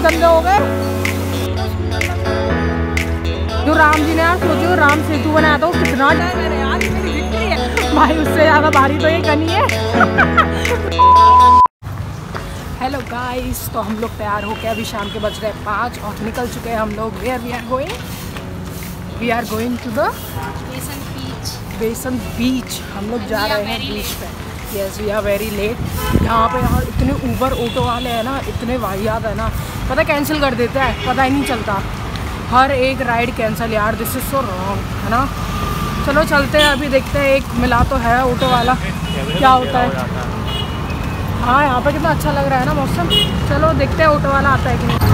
गंदे हो गए। जो राम जी ने यार सोचो राम सेतु बनाया था वो कितना टाइम है यार, मेरी विक्ट्री है भाई, उससे ज़्यादा भारी तो ये गनी है। हेलो गाइस, तो हम लोग तैयार होके अभी शाम के बज रहे 5 और निकल चुके हैं हम लोग। Where we are going to the basin beach. हम लोग जा रहे हैं बीच पे। Yes, we are very late. यहाँ पे यार इतने ऊबर ऑटो वाले हैं ना, इतने वाहियात है ना, पता कैंसिल कर देते हैं, पता ही नहीं चलता। हर एक राइड कैंसिल यार, दिस इज़ सो रॉन्ग, है ना। चलो चलते हैं, अभी देखते हैं। एक मिला तो है ऑटो वाला, क्या होता है। हाँ, यहाँ पे कितना अच्छा लग रहा है ना मौसम। चलो देखते हैं ऑटो वाला आता है कि नहीं।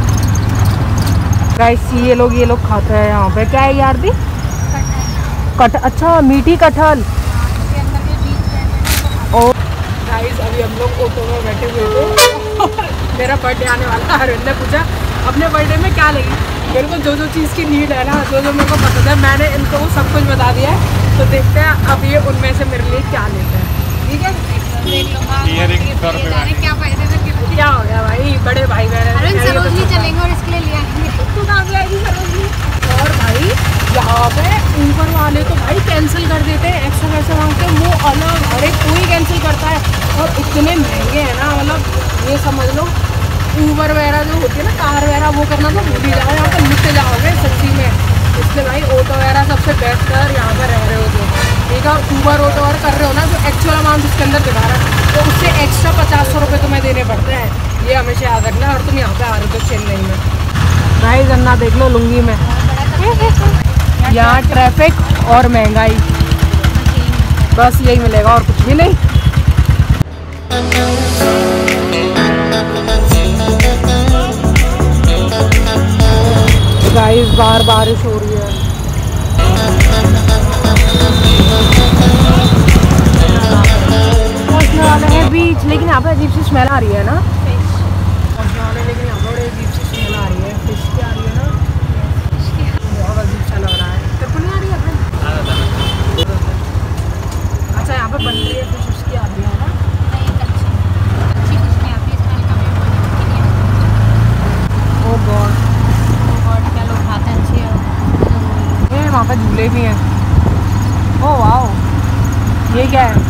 गाइस ये लोग खाते हैं यहाँ पे। क्या है यार दी? अच्छा, मीठी कटहल। और गाइस अभी हम लोग ऑटो में बैठे हुए थे। मेरा बर्थडे आने वाला है। अरविंद ने पूछा अपने बर्थडे में क्या लेगी। मेरे को जो चीज़ की नीड है ना, जो मेरे को पसंद है, मैंने इनको वो सब कुछ बता दिया है। तो देखते हैं अब ये उनमें से मेरे लिए क्या लेते हैं। ठीक है, क्या हो गया भाई, बड़े भाई बहन चलेंगे और इसके लिए लिया और भाई यहाँ पे ऊबर वाले तो भाई कैंसिल कर देते हैं, एक्स्ट्रा पैसे मांगते हैं। वो अलग, हर एक कोई कैंसिल करता है और इतने महंगे हैं ना, मतलब ये समझ लो ऊबर वगैरह जो होती है ना, कार वगैरह, वो करना तो भूल ही जाओ, यहाँ पर लुट जाओगे सच्ची में। इसलिए भाई ऑटो वगैरह सबसे बेस्ट है। यहाँ पर रह रहे हो तो ठीक है, ऊबर ऑटो वगैरह कर रहे हो ना, जो एक्चुअल अमाउंट उसके अंदर दिखा रहा है, तो उससे एक्स्ट्रा 50-100 रुपये तुम्हें देने पड़ते हैं। ये हमेशा याद रखना। और तुम यहाँ पे आ रहे हो चेन्नई में भाई, गन्ना देख लो लुंगी में। यहाँ ट्रैफिक और महंगाई, बस यही मिलेगा और कुछ भी नहीं। गाइस बाहर बारिश हो रही है। पहुंचने वाले हैं बीच, लेकिन यहाँ पे अजीब सी स्मेल आ रही है ना। पहुंचने वाले, लेकिन यहाँ पर अजीब सी स्मेल आ रही है। फिश की आ रही है ना, बहुत अजीब सा लग रहा है। तेरे को नहीं आ रही है भाई? अच्छा, यहाँ पे बन रही है फिश, उसकी आ रही है ना। ओ गॉड, वहाँ पे झूले भी हैं। ओह वाओ, ये क्या है?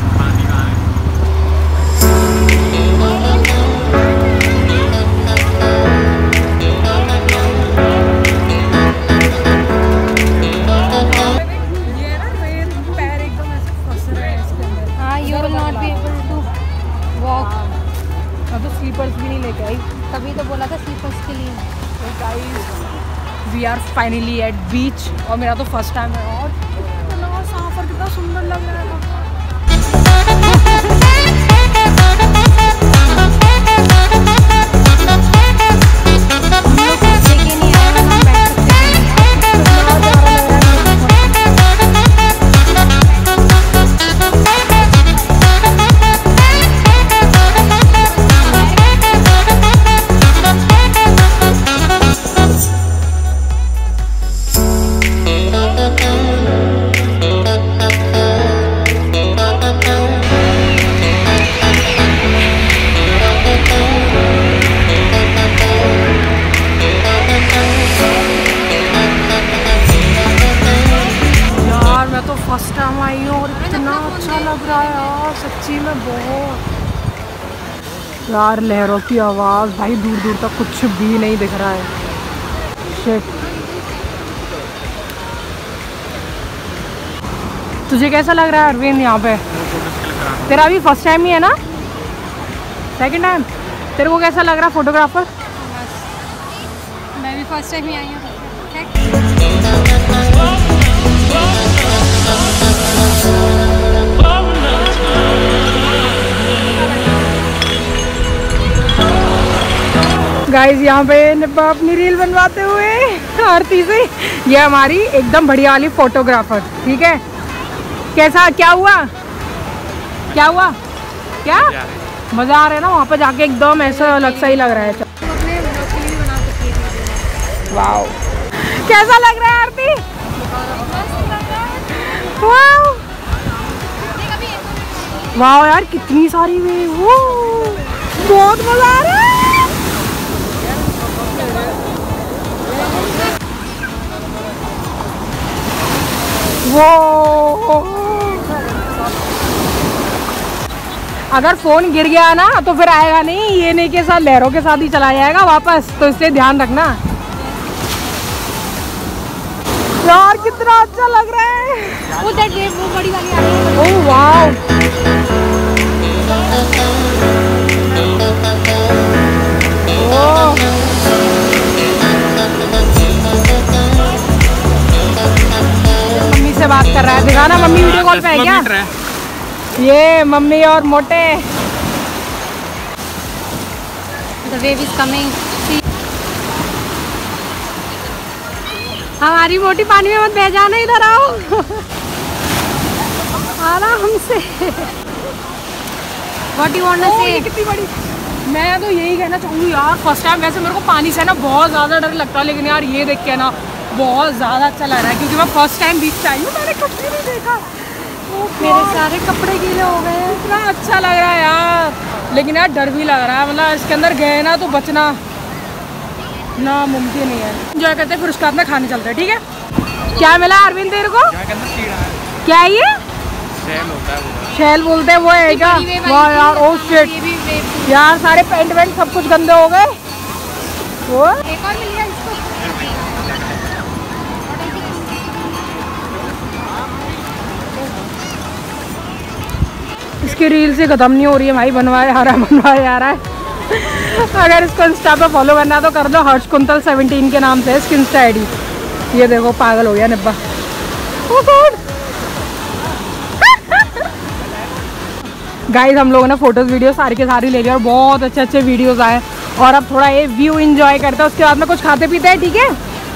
ये ना रेन, पैर एकदम ऐसे फंस रहे हैं इसके अंदर। हाँ, you will not be able to walk. मैं तो स्लीपर्स भी नहीं लेके आई, तभी तो बोला था स्लीपर्स के लिए। तो guys we are finally at beach, और मेरा तो फर्स्ट टाइम है और कितना साफ और कितना सुंदर लग रहा है। फर्स्ट टाइम आई हूँ और इतना अच्छा लग रहा है यार, सच्ची में बहुत। यार लहरों की आवाज़ भाई, दूर दूर तक कुछ भी नहीं दिख रहा है। शिट। तुझे कैसा लग रहा है अरविंद यहाँ पे? तेरा अभी फर्स्ट टाइम ही है ना? Second time? तेरे को कैसा लग रहा है फोटोग्राफर? मैं भी फर्स्ट टाइम ही आई हूँ। गाइस यहाँ पे निब्बा अपनी रील बनवाते हुए आरती से। ये हमारी एकदम बढ़िया वाली फोटोग्राफर, ठीक है। कैसा, क्या हुआ, क्या हुआ, क्या मज़ा आ रहा है ना वहाँ पे जाके, एकदम ऐसा अलग सा ही लग रहा है। वाओ, कैसा लग रहा है आरती? वाओ वाओ यार, कितनी सारी वेव, बहुत मज़ा आ रहा है। वो अगर फोन गिर गया ना तो फिर आएगा नहीं, ये नहीं के साथ लहरों के साथ ही चला जाएगा वापस, तो इससे ध्यान रखना। यार कितना अच्छा लग रहा है। वो दैट वेव, वो बड़ी वाली आ रही है। ओह वाओ, मम्मी से बात कर रहा है, देखा ना मम्मी वीडियो कॉल पे है क्या? ये मम्मी और मोटे। The wave is coming. हमारी मोटी पानी में मत बह जाना, इधर आओ। आराम से। What you wanna say? कितनी बड़ी। मैं तो यही कहना चाहूँगी यार, फर्स्ट टाइम वैसे मेरे को पानी से ना बहुत ज़्यादा डर लगता है, लेकिन यार ये देख के ना बहुत ज़्यादा अच्छा लग रहा है, क्योंकि मैं फर्स्ट टाइम बीच पे आई हूँ, मैंने कभी नहीं देखा। मेरे सारे कपड़े गीले हो गए हैं। इतना अच्छा लग रहा है यार, लेकिन यार डर भी लग रहा है, मतलब इसके अंदर गए ना तो बचना नामुमकिन ही है। एंजॉय करते हैं, फिर उसके बाद में खाने चलते हैं, ठीक है? क्या मिला अरविंद तेरे को? क्या है ये? शैल बोलते हैं, वो है क्या? वाह यार, ओ शिट यार, सारे पेंट वेंट सब कुछ गंदे हो गए। वो एक और मिल गया इसको। इसकी रील से खत्म नहीं हो रही है भाई, बनवाया आ रहा है। अगर इसको इंस्टा पे फॉलो करना है तो कर लो, हर्ष कुंतल 17 के नाम से है इसकी इंस्टा आईडी। ये देखो पागल हो गया निब्बा। गाइस हम लोगों ने फोटोज वीडियो सारी के सारी ले लिया और बहुत अच्छे अच्छे वीडियोस आए, और अब थोड़ा ये व्यू एंजॉय करते हैं, उसके बाद में कुछ खाते पीते हैं, ठीक है?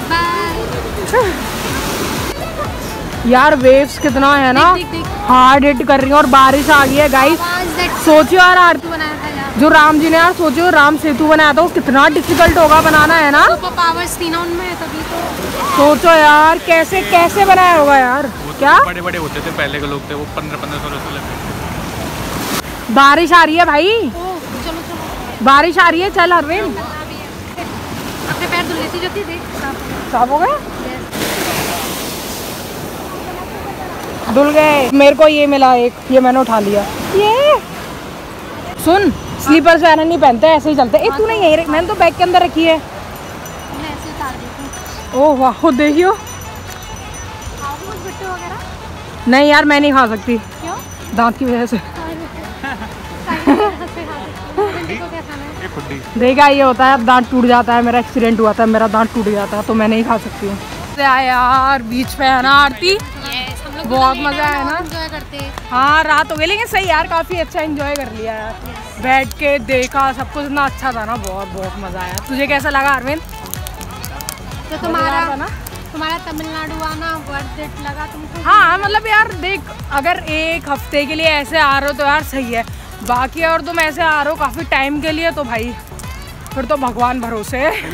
यार वेव्स कितना है ना, हार्ड हिट कर रही है और बारिश आ गई है गाइस। सोचो यार आरती बनाया था यार, जो राम जी ने यार सोचो राम सेतु बनाया था, वो कितना डिफिकल्ट होगा बनाना, है ना? पावर्स थी ना उनमें, तभी तो। सोचो यार कैसे कैसे बनाया होगा यार। क्या बड़े बड़े होते थे पहले के लोग थे, वो 1500 लगते। बारिश आ रही है भाई, चलो चलो, बारिश आ रही है, चल अरविंद। अपने पैर धुल लेती जाती, देख साफ हो गए, धुल गए। मेरे को ये मिला एक, ये मैंने उठा लिया। ये सुन, स्लीपर्स वगैरह नहीं पहनते, ऐसे ही चलते। एक तू नहीं है, मैंने तो बैग के अंदर रखी है। मैं ऐसे उतार देती। ओह वाह, देखियो। खाओगे कुछ बिट्टू वगैरह? नहीं यार मैं नहीं खा सकती, क्यों? दांत की वजह से। देखा ये होता है, अब दांत टूट जाता है, मेरा एक्सीडेंट हुआ था, मेरा दांत टूट जाता है, तो मैं नहीं खा सकती हूँ। यार बीच पे है ना आरती, बहुत मजा आया ना, एंजॉय करते। हाँ रात हो गई, लेकिन सही यार, काफी अच्छा एंजॉय कर लिया यार, बैठ के देखा सब कुछ, इतना अच्छा था ना, बहुत बहुत मजा आया। तुझे कैसा लगा अरविंद? तो तुम्हारा तमिलनाडु आना वर्थ इट लगा तुमको? हाँ मतलब यार देख, अगर एक हफ्ते के लिए ऐसे आ रहे हो तो यार सही है, बाकी और तुम ऐसे आ रहे हो काफी टाइम के लिए, तो भाई फिर तो भगवान भरोसे।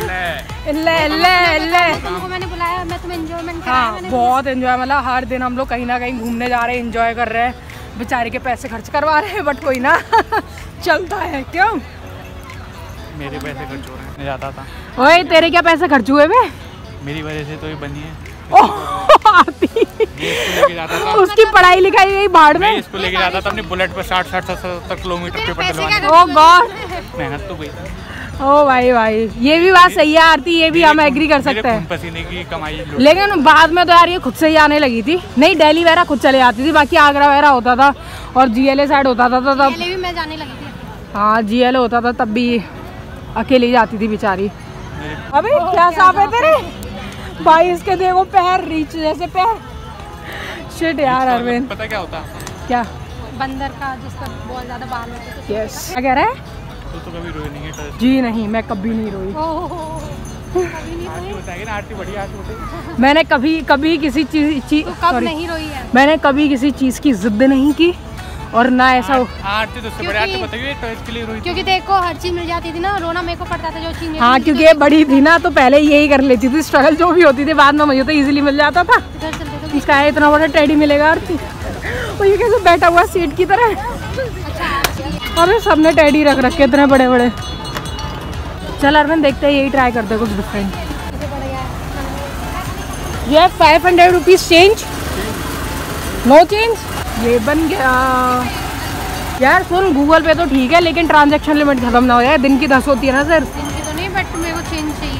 तुमको मैंने बुलाया, मैं तुम्हें एंजॉयमेंट कराया। हाँ बहुत एंजॉय, मतलब हर दिन हम लोग कहीं ना कहीं घूमने जा रहे हैं, एंजॉय कर रहे हैं, बेचारे के पैसे खर्च करवा रहे हैं, बट कोई ना चलता है। क्यों मेरे पैसे खर्च हो रहे हैं, जाता था। ओए तेरे क्या पैसे खर्च हुए बे? मेरी वजह से तो ये बनी है। आती लेके जाता था, उसकी पढ़ाई लिखाई गई भाड़ में। इसको लेके जाता था अपनी बुलेट पर 60-70 किलोमीटर पेपर चलवाने। ओ गॉड, मेहनत तो गई। ओ भाई भाई, ये भी बात सही है आरती, ये भी हम एग्री कर सकते हैं, पसीने की कमाई। लेकिन बाद में तो यार ये खुद से ही आने लगी थी। नहीं दिल्ली वगैरह खुद चले जाती थी, बाकी आगरा वगैरह होता था और GLA साइड होता था, तो तब पहले भी मैं जाने लगी थी। हाँ GLA होता था, तब भी अकेली जाती थी बेचारी। अबे क्या साफ है तेरे भाई, इसके देखो पैर, रीच जैसे पैर। शिट यार अरविंद, पता क्या होता है? क्या? बंदर का, जिसका बहुत ज्यादा बाल होते थे। यस, क्या कह रहा है? तो कभी रोई नहीं है? जी नहीं, मैं कभी नहीं रोई। कभी नहीं रोई? बताएगी ना आरती, बढ़िया आरती होती। मैंने कभी किसी चीज कब नहीं रोई है? मैंने कभी किसी चीज की जिद नहीं की, और ना ऐसा। आरती तो उससे बड़ी आरती बताइए, टॉयज के लिए रोई। क्योंकि देखो हर चीज मिल जाती थी ना, रोना मेरे को पड़ता था जो चीज। हाँ क्योंकि ये बड़ी थी ना, तो पहले यही कर लेती थी, स्ट्रगल जो भी होती थी, बाद में मुझे तो इजीली मिल जाता था। इधर चलते थे। इसका इतना बड़ा टेडी मिलेगा आरती, और ये कैसे बैठा हुआ सीट की तरह। अरे सबने टेडी रख रखे इतने बड़े बड़े। चल अरविंद देखते हैं, यही ट्राई करते हैं कुछ डिफरेंट। ये 500 रुपीज चेंज। No change. ये बन गया यार। सुन, गूगल पे तो ठीक है लेकिन ट्रांजैक्शन लिमिट खत्म ना हो जाए। दिन की 10 होती है ना सर। दिन की तो नहीं, बट मेरे को चेंज चाहिए।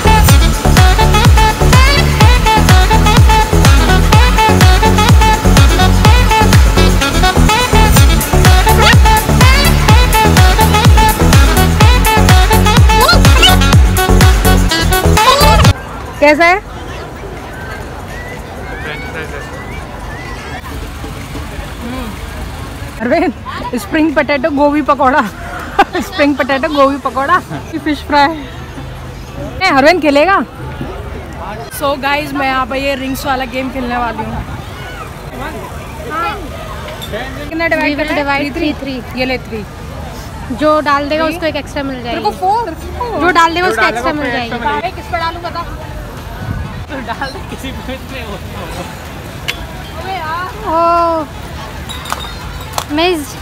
कैसा है? अरविंद, स्प्रिंग पोटैटो गोभी पकौड़ा। स्प्रिंग पोटैटो गोभी पकौड़ा, फिश फ्राई। अरविंद खेलेगा? सो गाइज, मैं यहाँ पे ये रिंग्स वाला गेम खेलने वाली हूँ। कितना डिवाइड करना है? डिवाइड 3 ये ले 3। जो डाल देगा उसको एक एक्स्ट्रा मिल तेरे को जाएगी। 4। जो डाल देगा उसको एक्स्ट्रा मिल जाएगी। किस पे डालूं बता? डाल दे किसी पे। अबे यार, oh miss.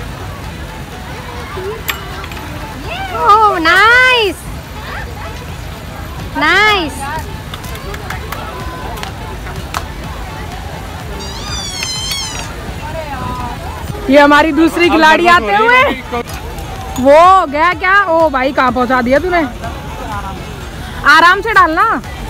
Oh nice nice. ये हमारी दूसरी खिलाड़ी आते हुए। वो गया क्या? ओ भाई, कहाँ पहुंचा दिया तूने? आराम से डालना।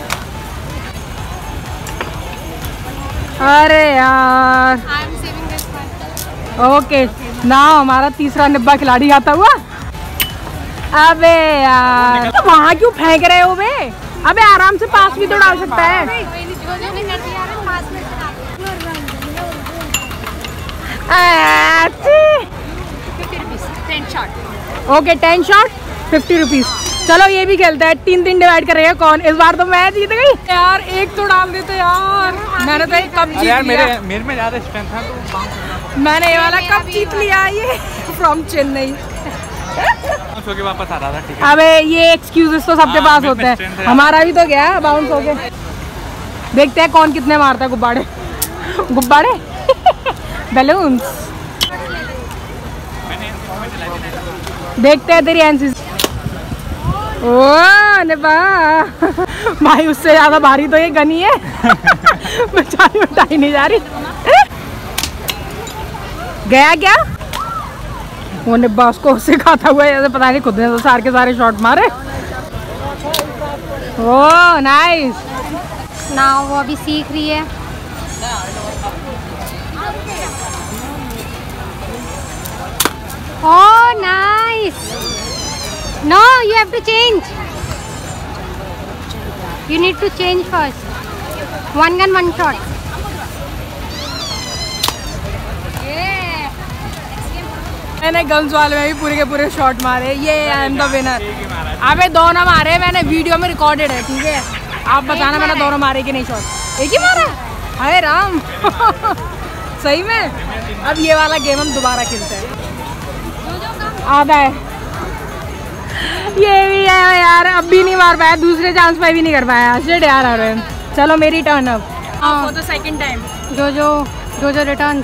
अरे यार, I am saving this one. Okay ना, हमारा तीसरा निब्बा खिलाड़ी आता हुआ। अबे यार, तो वहाँ क्यों फेंक रहे हो बे? अबे आराम से पास भी तो डाल सकता है। Okay 10 shot 50 rupees. चलो ये भी खेलते हैं। 3-3 डिवाइड करेगा कौन। इस बार तो मैं जीत गई यार। एक तो डाल देते यार। मैंने तो एक कप जीत लिया। मेरे में ज्यादा स्ट्रेंथ था तो मैंने ये वाला कप जीत लिया। ये फ्रॉम चेन्नई। के वापस आ रहा था। ठीक है। अबे ये एक्सक्यूजेस तो सबके पास होते हैं। हमारा भी तो गया बाउंस हो गए। देखते हैं कौन कितने मारता है गुब्बारे। गुब्बारे बैलून्स। देखते हैं तेरी एनसी। ओ निभा भाई, उससे ज्यादा भारी तो ये गनी है। बेचारी उठाई नहीं जा रही। गया क्या? वो निब्बा उसको उससे खाता हुआ है, पता नहीं खुद ने तो सारे के सारे शॉट मारे। Oh nice. ना वो अभी सीख रही है। Oh nice. No, you have to change. You need to change first. One gun one shot. मैंने गन्स वाले में भी पूरे के पूरे शॉट मारे। ये आई एम द विनर। अबे दोनों मारे मैंने, वीडियो में रिकॉर्डेड है। ठीक है, आप बताना मैंने दोनों मारे कि नहीं शॉट। एक ही मारा? हाय राम। सही में। अब ये वाला गेम हम दोबारा खेलते हैं। आधा है ये भी है यार। अब भी नहीं मार पाया, दूसरे चांस पे भी नहीं कर पाया। शिट यार। अरे चलो मेरी टर्न अब। For the second time. जो रिटर्न्स।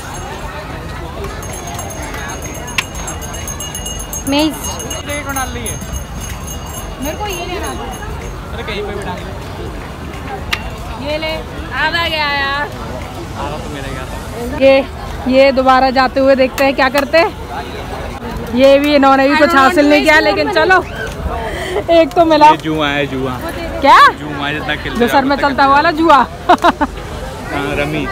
मेज डाल ली है। मेरे को ये लेना था। अरे कहीं पे भी डाल ले। ये ले। आधा गया यार। आधा तो मेरा गया था। ये दोबारा जाते हुए देखते हैं क्या करते हैं। ये भी इन्होंने भी कुछ हासिल नहीं किया, लेकिन चलो एक तो मिला। जुआ है, जुआ। क्या? जुआ जितना खेलते जो सर में चलता वाला जुआ। रमी।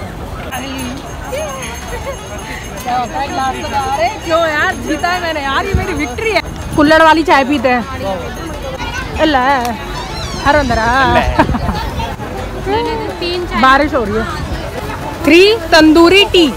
क्या होता है ग्लास तो अरे क्यों यार, जीता है मैंने यार। ये मेरी विक्ट्री है। कुल्हड़ वाली चाय पीते हैं। अल्लाह हर अंदर। बारिश हो रही है। 3 तंदूरी टी।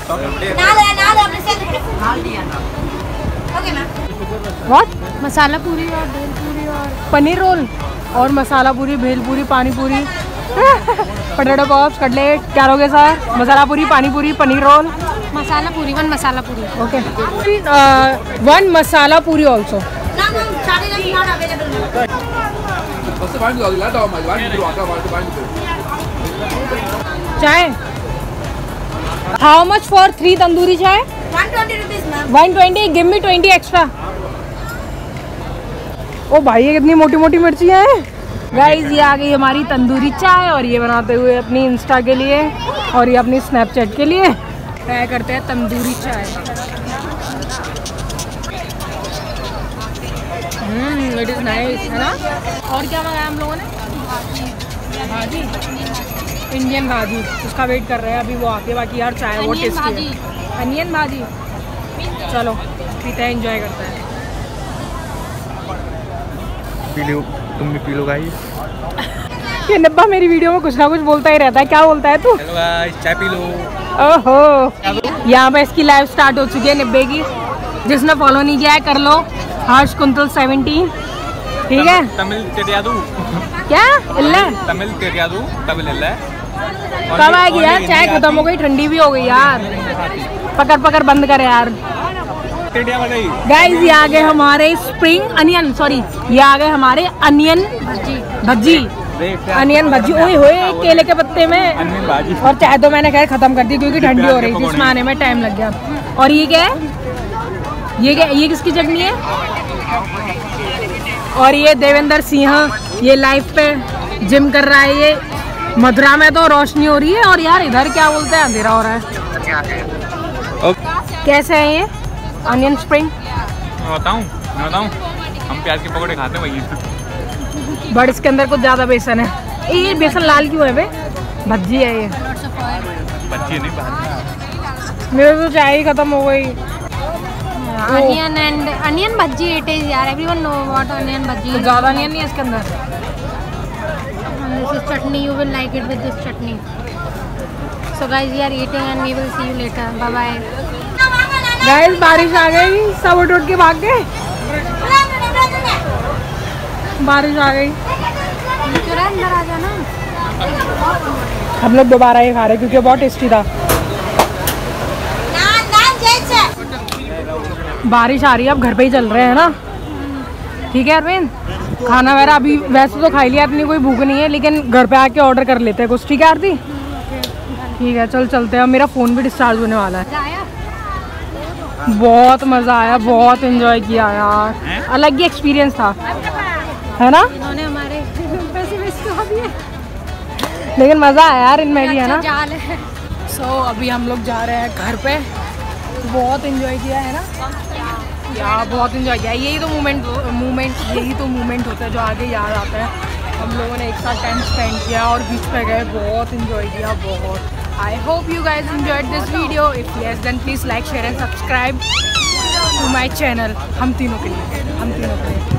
व्हाट? मसाला पूरी और भेल पूरी और पनीर रोल और मसाला पूरी, भेल पूरी, पानी पूरी, पोटैटो पॉप्स, कटलेट। क्या लोगे सर? मसाला पूरी, पानी पूरी, पनीर रोल। मसाला पूरी। 1 मसाला पूरी। ओके। 1 मसाला पूरी ऑल्सो। चाय। हाउ मच फॉर 3 तंदूरी चाय? 120 rupees, ma'am. 120। Give me 20 extra. ओ भाई, ये कितनी मोटी मोटी मिर्चियाँ हैं। गाइस ये आ गई हमारी तंदूरी चाय और ये बनाते हुए अपनी इंस्टा के लिए और ये अपनी स्नैपचैट के लिए ट्राई करते हैं तंदूरी चाय। इट इज़ नाइस, है ना। और क्या मंगाया हम लोगों ने? भाजी, इंडियन भाजी, उसका वेट कर रहे हैं अभी वो आके। बाकी यार चाय वो टेस्टी है। अनियन भाजी। चलो पीते हैं, एंजॉय करते हैं। पी लो, तुम भी पी लो गाइस। ये नब्बा मेरी वीडियो में कुछ ना कुछ बोलता ही रहता है। क्या बोलता है तू? हेलो गाइस, चाय पी लो। ओहो, यहाँ पे इसकी लाइव स्टार्ट हो चुकी है निब्बे की। जिसने फॉलो नहीं किया है कर लो, हर्ष कुंतल 17, ठीक है। तमिल तेरियादू क्या इल्ला? तमिल तेरियादू तमिल इल्ला। कब आएगी यार? चाय खत्म हो गई, ठंडी भी हो गई यार। पकड़ पकड़ बंद कर यार। गाइस ये आ गए हमारे स्प्रिंग अनियन, सॉरी ये आ गए हमारे अनियन भज्जी। अनियन भज्जी, ओए होए केले के पत्ते में। और चाय तो मैंने खैर खत्म कर दी क्योंकि ठंडी हो रही थी, इसमें आने में टाइम लग गया। और ये क्या है? ये क्या, ये किसकी चटनी है? और ये देवेंद्र सिंह, ये लाइफ पे जिम कर रहा है। ये मथुरा में तो रोशनी हो रही है और यार इधर क्या बोलते हैं, अंधेरा हो रहा है। कैसे है ये अनियन स्प्रिंग? बताऊं हम प्याज के पकौड़े खाते हैं वही। बट इसके अंदर कुछ ज्यादा बेसन है। ये बेसन लाल क्यों है बे? भज्जी है ये। बच्ची नहीं बात। मेरे तो चाय ही खत्म हो गई। Onion and onion bhaji it is यार, everyone know what onion bhaji. तो ज्यादा अनियन नहीं है इसके अंदर। This is chutney, you will like it with this chutney. So guys we are eating and we will see you later. Bye bye. Guys बारिश आ गई, सब उठ के भाग गए। बारिश आ गई, अंदर आ जाना। हम लोग दोबारा ये खा रहे क्योंकि बहुत टेस्टी था। बारिश आ रही है, अब घर पे ही चल रहे हैं ना। ठीक है अरविंद, खाना वगैरह अभी वैसे तो खा लिया, इतनी कोई भूख नहीं है, लेकिन घर पे आके ऑर्डर कर लेते हैं कुछ। ठीक है आरती? ठीक है चल चलते हैं। मेरा फ़ोन भी डिस्चार्ज होने वाला है। बहुत मज़ा आया, बहुत एंजॉय किया यार, अलग ही एक्सपीरियंस था, है ना। इन्होंने हमारे पैसे वेस्ट कर दिए, लेकिन मज़ा आया यार इनमें भी, है ना। जाल है। सो अभी हम लोग जा रहे हैं घर पे। बहुत एंजॉय किया है ना यार, बहुत एंजॉय किया। यही तो मूवमेंट होता है जो आगे याद आता है। हम लोगों ने एक साथ टाइम स्पेंड किया और बीच पे गए, बहुत एंजॉय किया, बहुत। I hope you guys enjoyed this video. If yes then please like share and subscribe to my channel. हम तीनों के लिए।